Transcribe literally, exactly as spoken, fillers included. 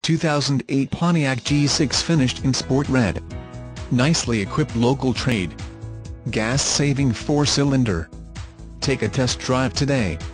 two thousand eight Pontiac G six finished in sport red. Nicely equipped local trade. Gas-saving four-cylinder. Take a test drive today.